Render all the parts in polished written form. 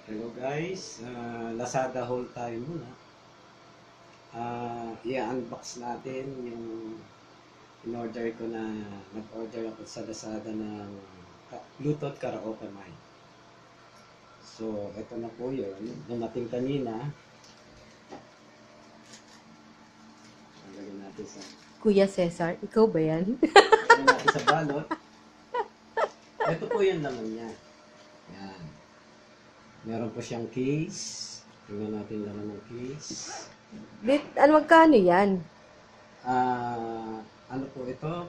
Hello guys, Lazada haul tayo muna. I-unbox natin yung in-order ko na nag-order ako sa Lazada ng Bluetooth karaoke mic. So, ito na po yun. Dumating kanina. Lagyan natin sa... Kuya Cesar, ikaw ba yan? Lagyan natin sa balot. Ito po yung laman niya. Yan. Meron po siyang case. Tingnan natin laman ng case. Magkano yan? Ano po ito?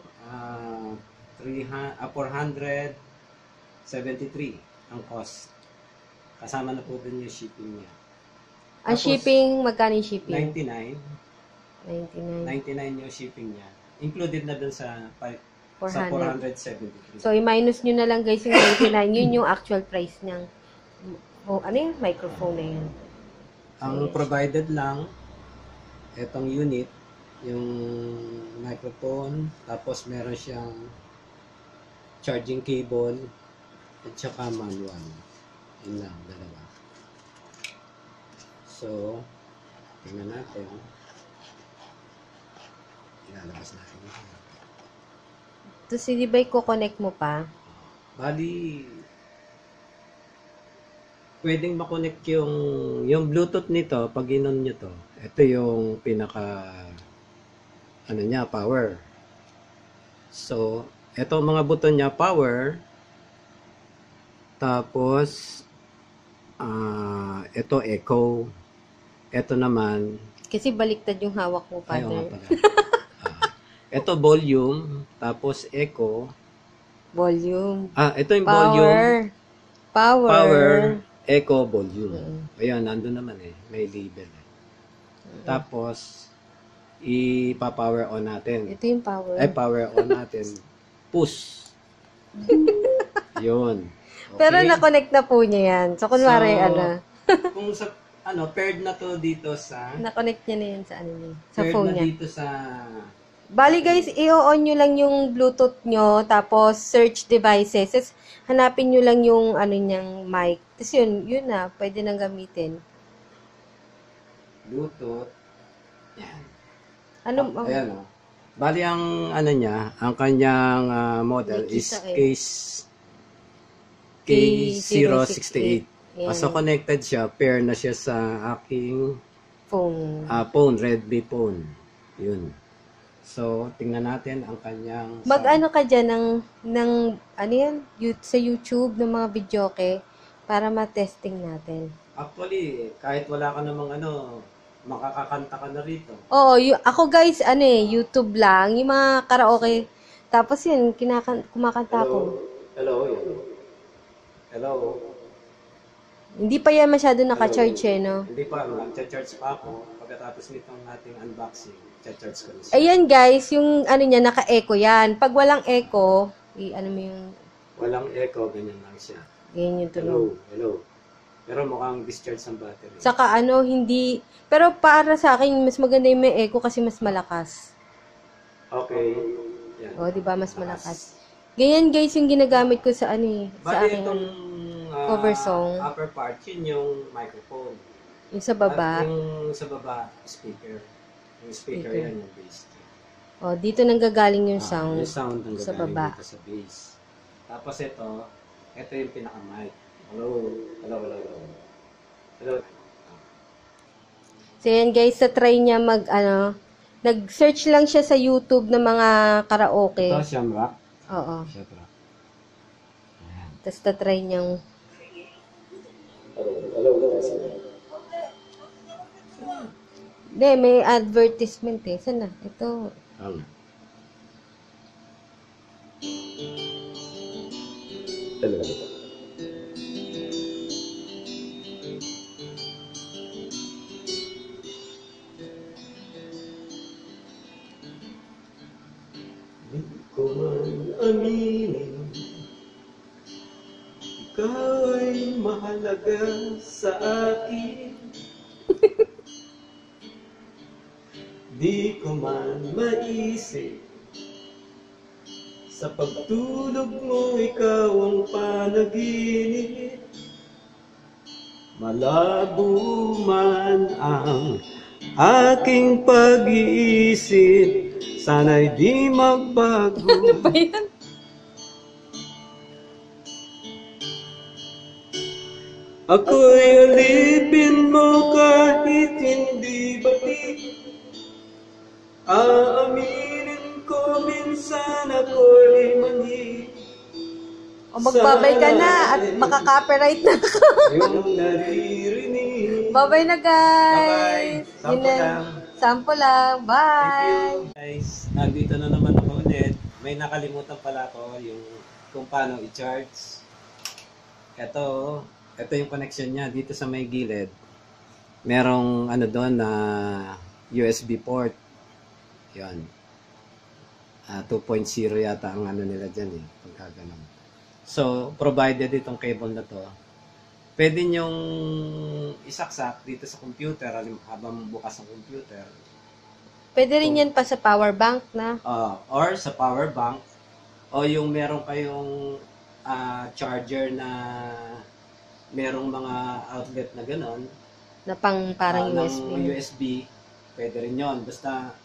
473 ang cost. Kasama na po dun yung shipping niya. Ang Tapos, shipping, magkano yung shipping? 99. 99. 99 yung shipping niya. Included na dun sa 400. 473. So, i-minus nyo na lang guys yung 99. Yun yung actual price niyang ano yung microphone na yun? Ang provided lang, itong unit, yung microphone, tapos meron siyang charging cable, at saka manual. Yun lang, dalawa. So, tingnan natin. Ilalabas natin. Tapos, hindi ba i-connect mo pa? Bali, pwedeng makonect yung Bluetooth nito, pag inon nyo to. Ito yung pinaka, ano niya, power. So, ito mga buton niya, power. Tapos, ito echo. Ito naman, Kasi baliktad yung hawak mo, ayaw nga father. pala. Ito volume, tapos echo. Volume. Ito yung volume. Power. Echo, volume. Ayan, nandun naman eh. May label eh. Tapos, ipa-power on natin. Ito yung power. Power on natin. Push. Yun. Okay. Pero na-connect na po niya yan. So, kunwari, kung sa, paired na to dito sa... na-connect niya na yan sa sa paired phone na niya. dito sa... Bali guys, i-on nyo lang yung Bluetooth nyo, tapos search devices. Tapos, hanapin nyo lang yung niyang mic. Tapos yun na, pwede nang gamitin. Bluetooth. Yan. Ayan o. Bali ang niya, ang kanyang model is K068. So connected siya, pair na siya sa aking phone. Redmi phone. Yun. So, tingnan natin ang kanyang Mag-ano ka dyan sa YouTube ng mga videoke para ma-testing natin. Actually, kahit wala ka namang makakakanta ka na rito. Oo, ako guys, YouTube lang, yung mga karaoke. Tapos yun, kumakanta ko. Hello. Hindi pa yan masyado naka-charge no? Hindi pa, nag-charge pa ako. Pagkatapos nitong ating unboxing, charge ko na siya. Ayan guys, yung niya, naka-echo yan. Pag walang echo, mo yung... Walang echo, ganyan lang siya. Ganyan yung tunog. Hello. Pero mukhang discharge ang battery. Saka hindi... Pero para sa akin, mas maganda yung may echo kasi mas malakas. Okay. Yan. O, diba? Mas malakas. Ganyan guys yung ginagamit ko sa sa akin. Itong cover song. Upper part, yun yung microphone. Yung sa baba. At yung sa baba, speaker. Yung speaker yan, yung bass. O, dito nanggagaling yung sound. Yung sound nanggagaling sa baba. dito sa bass. Tapos ito yung pinaka-mic. Hello. So, yan guys, sa try niya nag-search lang siya sa YouTube ng mga karaoke. Ito, Shamrock. Oo. Shamrock. Tapos ta-try niyang... Hello. Hindi, may advertisement eh. Saan na? Ito. Hello. Di ko man aminin, ikaw ay mahalaga sa akin. Di ko man maisip, sa pagtulog mo ikaw ang panaginip. Malabo man ang aking pag-iisip, sana'y di magbago. Ano ba yan? Ako'y alipin mo kahit hindi bati. Aaminin ko minsan ako'y mali. O magbabay ka na at makaka-copyright na ako. Yung naririnig. Bye-bye na Bye-bye. guys. Sample Yun lang. Sample lang. Bye. Guys, nandito na naman ako ulit. May nakalimutan pala ako yung kung paano i-charge. Ito yung connection niya dito sa may gilid. Merong ano doon na USB port. Yan. 2.0 yata ang ano nila dyan eh. Pagka ganun. So, provided itong cable na to, pwede nyong isaksak dito sa computer habang bukas ang computer. Pwede rin yan pa sa power bank na. Or sa power bank. O yung meron kayong charger na merong mga outlet na gano'n. Na pang parang USB. Ng USB, pwede rin yun. Basta,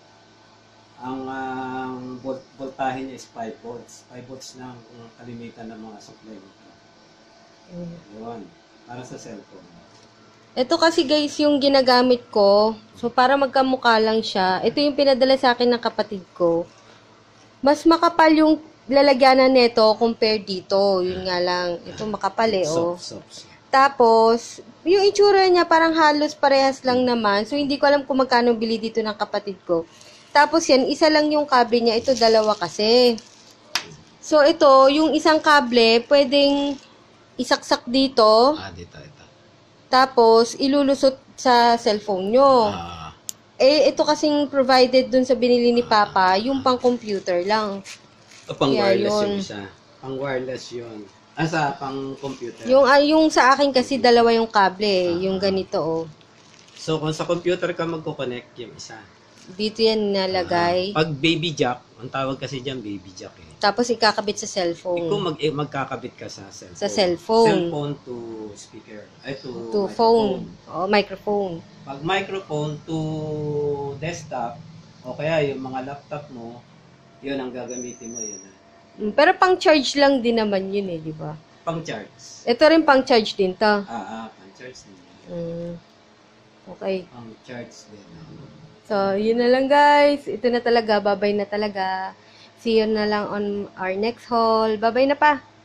ang voltahe niya is 5 volts. 5 volts na ang kalimitan ng mga supply nito. Yun. Para sa cellphone. Ito kasi guys yung ginagamit ko. So para magkamukha lang siya. Ito yung pinadala sa akin ng kapatid ko. Mas makapal yung lalagyanan nito compare dito. Yun nga lang. Ito makapal eh. Oh. Soft. Tapos, yung itsura niya parang halos parehas lang naman. So hindi ko alam kung magkano bili dito ng kapatid ko. Tapos yan, isa lang yung kable niya. Ito, dalawa kasi. So, ito, yung isang kable, pwedeng isaksak dito. Dito. Tapos, ilulusot sa cellphone nyo. Ito kasing provided dun sa binili ni Papa, yung pang computer lang. Pang wireless yun. yung isa. Pang wireless yun. Sa pang computer. Yung sa akin kasi, dalawa yung kable. Yung ganito, oh. So, kung sa computer ka magkoconnect, yung isa. Dito yan nalagay. Pag baby jack, ang tawag kasi dyan baby jack eh. Tapos ikakabit sa cellphone. Kung magkakabit ka sa cellphone. Sa cellphone. Cellphone to speaker. To phone. O, microphone. Pag microphone to desktop, o kaya yung mga laptop mo, yun ang gagamitin mo yun. Pero pang charge lang din naman yun eh, di ba? Pang charge. Ito rin pang charge din to. Pang charge din. Okay. Pang charge din. So, yun na lang guys. Ito na talaga. Bye-bye na talaga. See you na lang on our next haul. Bye-bye na pa.